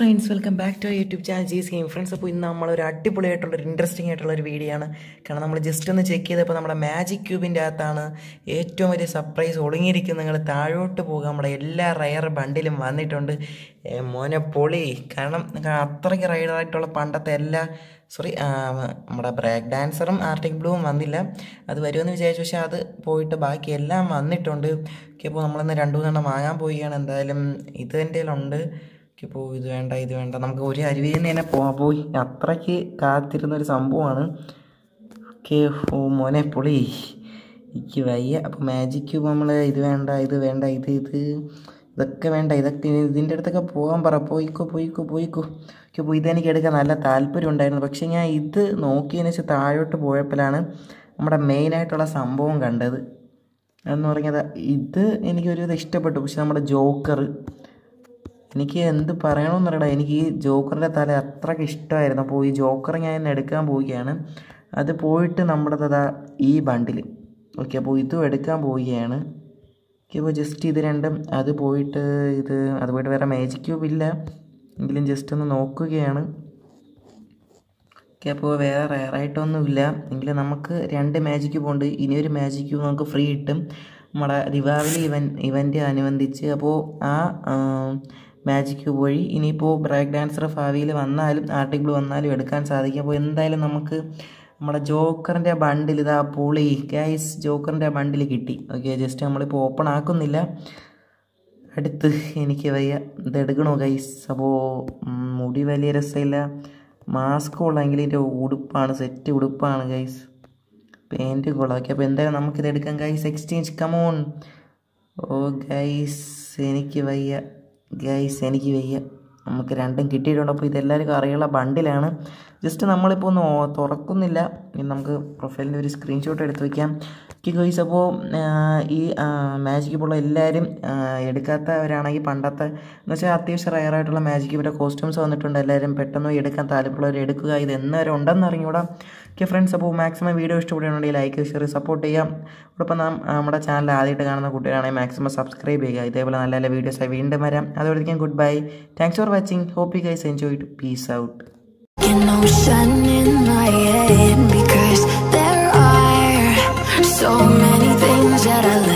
Friends, welcome back to YouTube channel ജീസ് game friends. അപ്പോൾ ഇന്ന് നമ്മളൊരു അടിപൊളിയായിട്ടുള്ളൊരു ഇൻട്രസ്റ്റിംഗ് ആയിട്ടുള്ളൊരു വീഡിയോ ആണ്. കാരണം നമ്മൾ ജസ്റ്റ് ഒന്ന് ചെക്ക് ചെയ്തപ്പോൾ നമ്മുടെ മാജിക് ക്യൂബിൻ്റെ അകത്താണ് ഏറ്റവും വലിയ സർപ്രൈസ് ഒളിങ്ങിയിരിക്കുന്നത്. നിങ്ങൾ താഴോട്ട് പോകുക, നമ്മുടെ എല്ലാ റയർ ബണ്ടിലും വന്നിട്ടുണ്ട്. മോനെ പൊളി. കാരണം അത്രയ്ക്ക് റൈഡറായിട്ടുള്ള പണ്ടത്തെ എല്ലാ നമ്മുടെ ബ്രേക്ക് ഡാൻസറും ആർട്ടിക് ബ്ലൂവും വന്നില്ല. അത് വരുമെന്ന് വിചാരിച്ചു, പക്ഷേ അത് പോയിട്ട് ബാക്കി എല്ലാം വന്നിട്ടുണ്ട്. ഓക്കെ, അപ്പോൾ നമ്മളിന്ന് 2-3 വാങ്ങാൻ പോവുകയാണ്. എന്തായാലും ഇത് എൻ്റെ കയ്യിലുണ്ട്. ഇപ്പോൾ ഇത് വേണ്ട, നമുക്ക് ഒരു അരുവിയിൽ നിന്ന് തന്നെ പോയി. അത്രയ്ക്ക് കാത്തിരുന്നൊരു സംഭവമാണ്. ഓക്കെ, ഓ മോനെ പൊളി, എനിക്ക് വയ്യ. അപ്പോൾ മാജിക് ക്യൂബ് നമ്മൾ ഇത് വേണ്ട, ഇതൊക്കെ വേണ്ട, ഇതിൻ്റെ അടുത്തൊക്കെ പോകാൻ പറ. പോയിക്കോ. ഓക്കെ, അപ്പോൾ ഇതെനിക്ക് എടുക്കാൻ നല്ല താല്പര്യം ഉണ്ടായിരുന്നു. പക്ഷേ ഞാൻ ഇത് നോക്കിയതിന് വെച്ചാൽ താഴോട്ട് പോയപ്പോഴാണ് നമ്മുടെ മെയിനായിട്ടുള്ള സംഭവം കണ്ടത്. എന്ന് പറഞ്ഞത് ഇത് എനിക്കൊരു ഇഷ്ടപ്പെട്ടു. പക്ഷെ നമ്മുടെ ജോക്കർ, എനിക്ക് എന്ത് പറയണമെന്നറിയടാ, എനിക്ക് ഈ ജോക്കറിൻ്റെ തല അത്രയ്ക്ക് ഇഷ്ടമായിരുന്നു. അപ്പോൾ ഈ ജോക്കർ ഞാൻ ഇന്ന് എടുക്കാൻ പോവുകയാണ്. അത് പോയിട്ട് നമ്മുടെ ഈ ബണ്ടിൽ. ഓക്കെ, അപ്പോൾ ഇതും എടുക്കാൻ പോവുകയാണ്. ഓക്കെ, അപ്പോൾ ജസ്റ്റ് ഇത് രണ്ടും അത് പോയിട്ട് വേറെ മാജിക് ക്യൂബ് ഇല്ല എങ്കിലും ജസ്റ്റ് ഒന്ന് നോക്കുകയാണ്. ഓക്കെ, അപ്പോൾ വേറെ റയറായിട്ടൊന്നുമില്ല എങ്കിലും നമുക്ക് 2 മാജിക് ക്യൂബ് ഉണ്ട്. ഇനിയൊരു മാജിക് ക്യൂബ് നമുക്ക് ഫ്രീ കിട്ടും നമ്മുടെ ദീപാവലി ഇവൻ്റ് അനുബന്ധിച്ച്. അപ്പോൾ ആ മാജിക് ക്യൂബ് വഴി ഇനിയിപ്പോൾ ബ്രേക്ക് ഡാൻസർ ഭാവിയിൽ വന്നാലും ആർട്ടിക് ബ്ലൂ വന്നാലും എടുക്കാൻ സാധിക്കും. അപ്പോൾ എന്തായാലും നമുക്ക് നമ്മുടെ ജോക്കറിൻ്റെ ബണ്ടിൽ പൊളി ഗൈസ്, ജോക്കറിൻ്റെ ബണ്ടിൽ കിട്ടി. ഓക്കെ, ജസ്റ്റ് നമ്മളിപ്പോൾ ഓപ്പൺ ആക്കുന്നില്ല. അടുത്ത് എനിക്ക് വയ്യ, ഇതെടുക്കണോ ഗൈസ്? അപ്പോൾ മുടി വലിയ രസമില്ല, മാസ്ക് ഉള്ളെങ്കിൽ ഇതിൻ്റെ ഉടുപ്പാണ്, സെറ്റ് ഉടുപ്പാണ് ഗൈസ്, പെയിൻറ്റ് കൊള്ളാം. ഓക്കെ, അപ്പോൾ എന്തായാലും നമുക്കിതെടുക്കാം ഗൈസ്. Exchange come on. ഓ ഗൈസ് എനിക്ക് വയ്യ, നമുക്ക് രണ്ടും കിട്ടിയിട്ടുണ്ട്. അപ്പോൾ ഇതെല്ലാവർക്കും അറിയുള്ള ബണ്ടിലാണ്. ജസ്റ്റ് നമ്മളിപ്പോൾ ഒന്ന് തുറക്കുന്നില്ല. ഇനി നമുക്ക് പ്രൊഫൈലിൻ്റെ ഒരു സ്ക്രീൻഷോട്ട് എടുത്ത് വയ്ക്കാം. ഓക്കെ ഗൈസ്, അപ്പോൾ ഈ മാജിക് ക്യൂബുള്ള എല്ലാവരും എടുക്കാത്തവരാണെങ്കിൽ പണ്ടത്തെ എന്ന് വെച്ചാൽ അത്യാവശ്യം റയറായിട്ടുള്ള മാജിക് ക്യൂബിൻ്റെ കോസ്റ്റ്യൂംസ് വന്നിട്ടുണ്ട്. എല്ലാവരും പെട്ടെന്ന് എടുക്കാൻ താല്പര്യമുള്ളവർ എടുക്കുക. ഇത് എന്നവരെ ഉണ്ടെന്ന് അറിഞ്ഞൂടാ. ഓക്കെ ഫ്രണ്ട്സ്, അപ്പോൾ മാക്സിമം വീഡിയോ ഇഷ്ടപ്പെടുകയാണെങ്കിൽ ലൈക്ക്, ഷെയർ, സപ്പോർട്ട് ചെയ്യാം. അതോടൊപ്പം നമ്മുടെ ചാനൽ ആദ്യമായിട്ട് കാണുന്ന കുട്ടികളാണെങ്കിൽ മാക്സിമം സബ്സ്ക്രൈബ് ചെയ്യുക. ഇതേപോലെ നല്ല നല്ല വീഡിയോസായി വീണ്ടും വരാം. അതോടൊപ്പം good bye, thanks for watching, hope you guys enjoyed, peace out. Because there are so many things that I